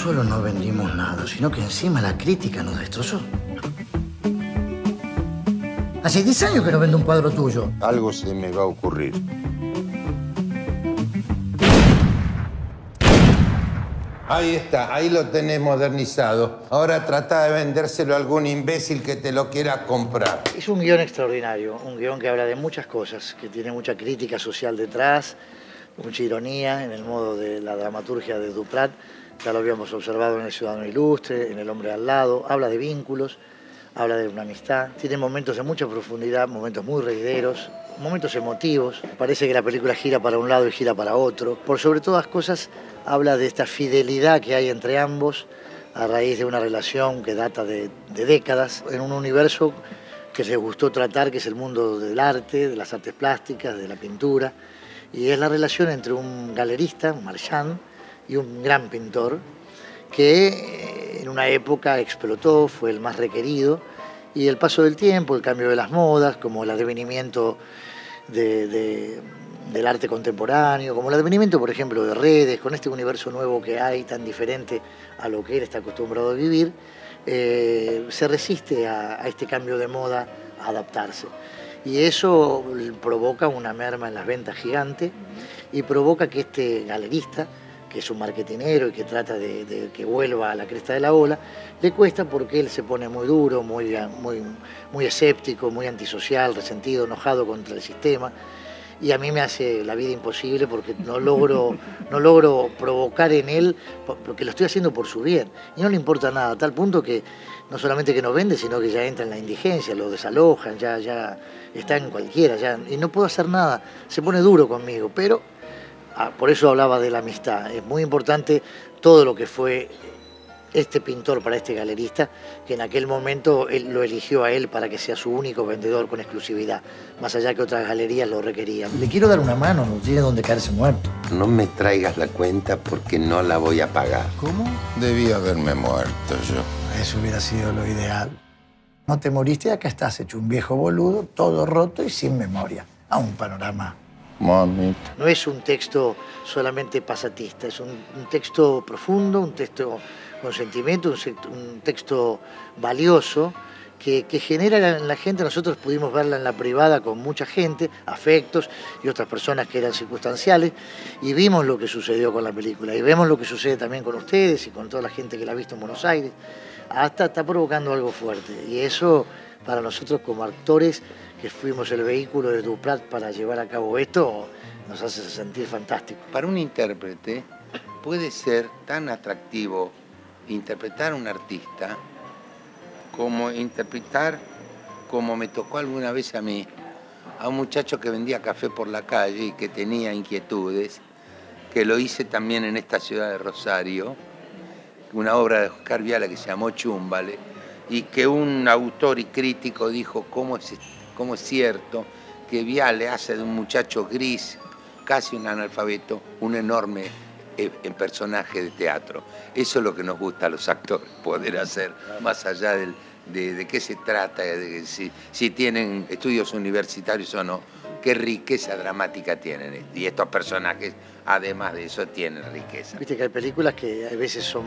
solo no vendimos nada, sino que encima la crítica nos destrozó. Hace 10 años que no vendo un cuadro tuyo. Algo se me va a ocurrir. Ahí está, ahí lo tenés modernizado. Ahora trata de vendérselo a algún imbécil que te lo quiera comprar. Es un guión extraordinario, un guión que habla de muchas cosas, que tiene mucha crítica social detrás, mucha ironía en el modo de la dramaturgia de Duprat. Ya lo habíamos observado en El Ciudadano Ilustre, en El Hombre al Lado. Habla de vínculos, habla de una amistad. Tiene momentos de mucha profundidad, momentos muy reideros, momentos emotivos. Parece que la película gira para un lado y gira para otro. Por sobre todas las cosas, habla de esta fidelidad que hay entre ambos a raíz de una relación que data de décadas en un universo que les gustó tratar, que es el mundo del arte, de las artes plásticas, de la pintura. Y es la relación entre un galerista, un marchand, y un gran pintor que en una época explotó, fue el más requerido, y el paso del tiempo, el cambio de las modas, como el advenimiento del arte contemporáneo, como el advenimiento, por ejemplo, de redes, con este universo nuevo que hay, tan diferente a lo que él está acostumbrado a vivir, se resiste a este cambio de moda, a adaptarse. Y eso provoca una merma en las ventas gigante y provoca que este galerista, que es un marketinero y que trata de que vuelva a la cresta de la ola, le cuesta porque él se pone muy duro, muy escéptico, muy antisocial, resentido, enojado contra el sistema. Y a mí me hace la vida imposible porque no logro provocar en él, porque lo estoy haciendo por su bien. Y no le importa nada, a tal punto que no solamente que no vende, sino que ya entra en la indigencia, lo desalojan, ya está en cualquiera, y no puedo hacer nada. Se pone duro conmigo, pero por eso hablaba de la amistad. Es muy importante todo lo que fue este pintor para este galerista, que en aquel momento él lo eligió a él para que sea su único vendedor con exclusividad, más allá que otras galerías lo requerían. Le quiero dar una mano, no tiene donde caerse muerto. No me traigas la cuenta porque no la voy a pagar. ¿Cómo? Debí haberme muerto yo. Eso hubiera sido lo ideal. No te moriste y acá estás hecho un viejo boludo, todo roto y sin memoria. A un panorama. Mamita. No es un texto solamente pasatista, es un texto profundo, un texto con sentimiento, un texto valioso que genera en la gente. Nosotros pudimos verla en la privada con mucha gente, afectos y otras personas que eran circunstanciales, y vimos lo que sucedió con la película, y vemos lo que sucede también con ustedes y con toda la gente que la ha visto en Buenos Aires. Hasta está provocando algo fuerte, y eso para nosotros como actores que fuimos el vehículo de Duprat para llevar a cabo esto, nos hace sentir fantástico. Para un intérprete puede ser tan atractivo interpretar a un artista como interpretar, como me tocó alguna vez a mí, a un muchacho que vendía café por la calle y que tenía inquietudes, que lo hice también en esta ciudad de Rosario, una obra de Oscar Viala que se llamó Chúmbale, y que un autor y crítico dijo cómo es cierto que Viale hace de un muchacho gris, casi un analfabeto, un enorme personaje de teatro. Eso es lo que nos gusta a los actores, poder hacer, más allá de qué se trata, de si tienen estudios universitarios o no, qué riqueza dramática tienen. Y estos personajes, además de eso, tienen riqueza. Viste que hay películas que a veces son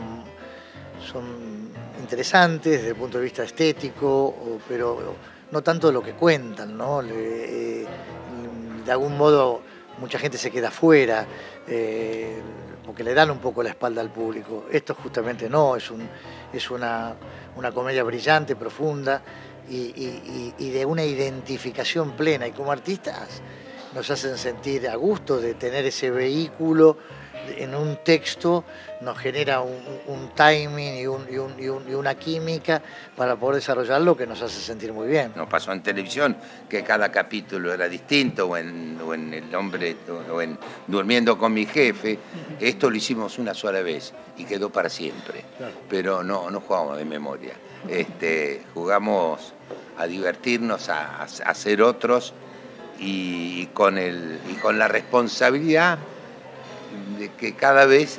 interesantes desde el punto de vista estético, pero no tanto de lo que cuentan, ¿no? De algún modo mucha gente se queda afuera, porque le dan un poco la espalda al público. Esto justamente no, es una comedia brillante, profunda y de una identificación plena. Y como artistas nos hacen sentir a gusto de tener ese vehículo en un texto, nos genera un timing y una química para poder desarrollarlo que nos hace sentir muy bien. Nos pasó en televisión que cada capítulo era distinto, o en El Hombre, o en Durmiendo con mi jefe. Esto lo hicimos una sola vez y quedó para siempre. Claro. Pero no jugamos de memoria. Jugamos a divertirnos, a ser otros y con la responsabilidad de que cada vez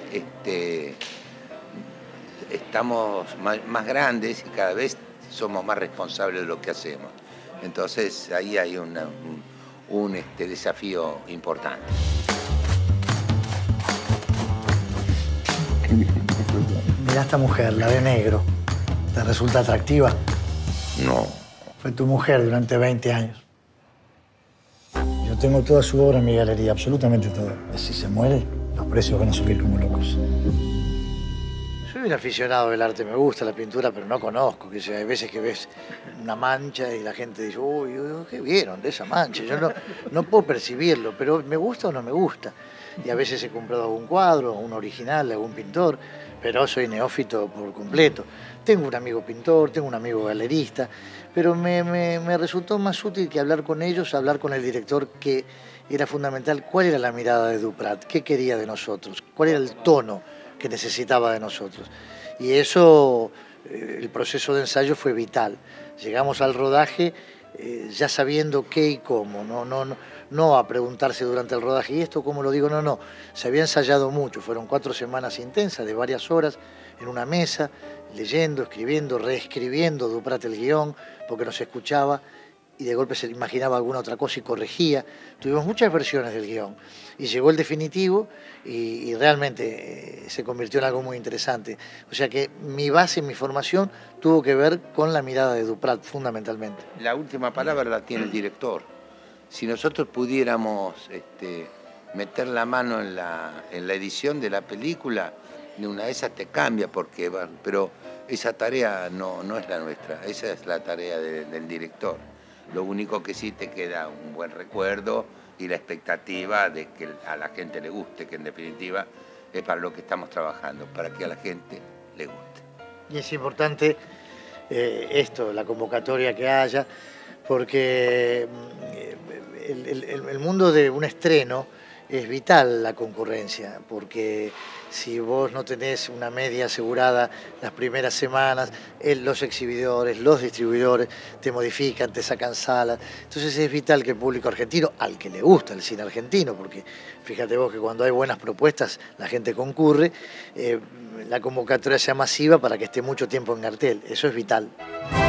estamos más grandes y cada vez somos más responsables de lo que hacemos. Entonces ahí hay un desafío importante. Mirá esta mujer, la de negro. ¿Te resulta atractiva? No. Fue tu mujer durante 20 años. Yo tengo toda su obra en mi galería, absolutamente toda. Si se muere, los precios van a subir como locos. Soy un aficionado del arte, me gusta la pintura, pero no conozco. Hay veces que ves una mancha y la gente dice, uy, ¿qué vieron de esa mancha? Yo no puedo percibirlo, pero me gusta o no me gusta. Y a veces he comprado algún cuadro, un original de algún pintor, pero soy neófito por completo. Tengo un amigo pintor, tengo un amigo galerista, pero me resultó más útil que hablar con ellos, hablar con el director, que era fundamental. ¿Cuál era la mirada de Duprat? ¿Qué quería de nosotros? ¿Cuál era el tono que necesitaba de nosotros? Y eso, el proceso de ensayo fue vital. Llegamos al rodaje ya sabiendo qué y cómo, no a preguntarse durante el rodaje, ¿y esto cómo lo digo? No, se había ensayado mucho, fueron 4 semanas intensas de varias horas en una mesa, leyendo, escribiendo, reescribiendo Duprat el guión, porque nos escuchaba y de golpe se le imaginaba alguna otra cosa y corregía. Tuvimos muchas versiones del guión y llegó el definitivo y realmente se convirtió en algo muy interesante. O sea que mi base, mi formación tuvo que ver con la mirada de Duprat fundamentalmente. La última palabra la tiene el director. Si nosotros pudiéramos meter la mano en la edición de la película, de una de esas te cambia, pero esa tarea no es la nuestra, esa es la tarea del director. Lo único que sí te queda un buen recuerdo y la expectativa de que a la gente le guste, que en definitiva es para lo que estamos trabajando, para que a la gente le guste. Y es importante esto, la convocatoria que haya, porque el mundo de un estreno es vital la concurrencia, porque si vos no tenés una media asegurada las primeras semanas, los exhibidores, los distribuidores te modifican, te sacan salas. Entonces es vital que el público argentino, al que le gusta el cine argentino, porque fíjate vos que cuando hay buenas propuestas la gente concurre, la convocatoria sea masiva para que esté mucho tiempo en cartel. Eso es vital.